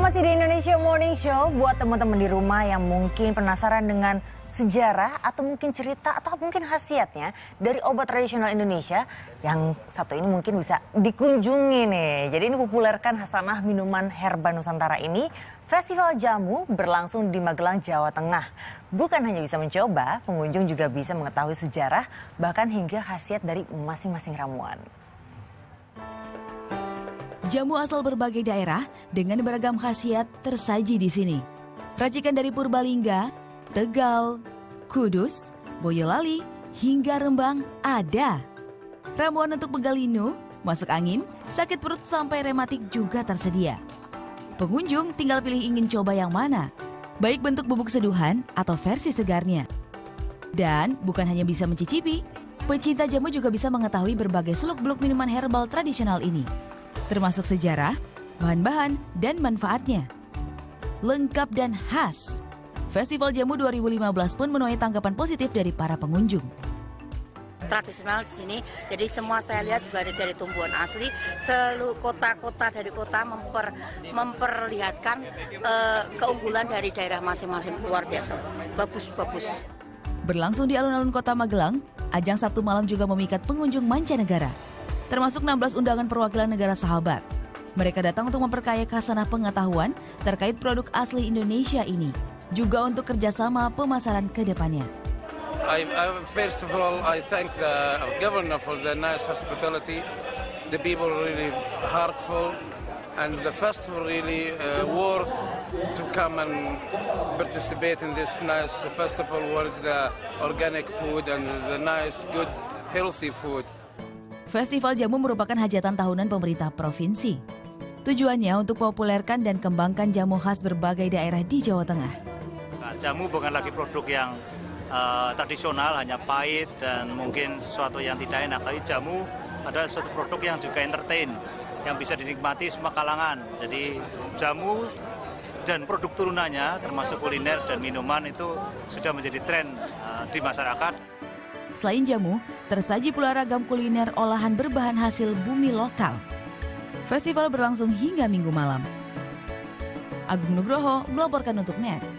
Masih di Indonesia Morning Show, buat teman-teman di rumah yang mungkin penasaran dengan sejarah atau mungkin cerita atau mungkin khasiatnya dari obat tradisional Indonesia, yang satu ini mungkin bisa dikunjungi nih. Jadi ini populerkan hasanah minuman herba Nusantara ini. Festival Jamu berlangsung di Magelang, Jawa Tengah. Bukan hanya bisa mencoba, pengunjung juga bisa mengetahui sejarah bahkan hingga khasiat dari masing-masing ramuan. Jamu asal berbagai daerah dengan beragam khasiat tersaji di sini. Racikan dari Purbalingga, Tegal, Kudus, Boyolali, hingga Rembang ada. Ramuan untuk pegal linu, masuk angin, sakit perut sampai rematik juga tersedia. Pengunjung tinggal pilih ingin coba yang mana, baik bentuk bubuk seduhan atau versi segarnya. Dan bukan hanya bisa mencicipi, pecinta jamu juga bisa mengetahui berbagai seluk-beluk minuman herbal tradisional ini, termasuk sejarah, bahan-bahan, dan manfaatnya. Lengkap dan khas. Festival Jamu 2015 pun menuai tanggapan positif dari para pengunjung. Tradisional di sini, jadi semua saya lihat juga dari tumbuhan asli. Seluruh kota-kota dari kota memperlihatkan keunggulan dari daerah masing-masing, luar biasa. Bagus. Berlangsung di alun-alun kota Magelang, ajang Sabtu malam juga memikat pengunjung mancanegara, termasuk 16 undangan perwakilan negara sahabat. Mereka datang untuk memperkaya khasanah pengetahuan terkait produk asli Indonesia ini, juga untuk kerjasama pemasaran ke depannya. First of all, I thank the governor for the nice hospitality. The people really heartful, and the festival really worth to come and participate in this nice festival where the organic food and the nice, good, healthy food. Festival Jamu merupakan hajatan tahunan pemerintah provinsi. Tujuannya untuk populerkan dan kembangkan jamu khas berbagai daerah di Jawa Tengah. Nah, jamu bukan lagi produk yang tradisional, hanya pahit dan mungkin sesuatu yang tidak enak. Tapi jamu adalah suatu produk yang juga entertain, yang bisa dinikmati semua kalangan. Jadi jamu dan produk turunannya termasuk kuliner dan minuman itu sudah menjadi tren di masyarakat. Selain jamu, tersaji pula ragam kuliner olahan berbahan hasil bumi lokal. Festival berlangsung hingga Minggu malam. Agung Nugroho melaporkan untuk NET.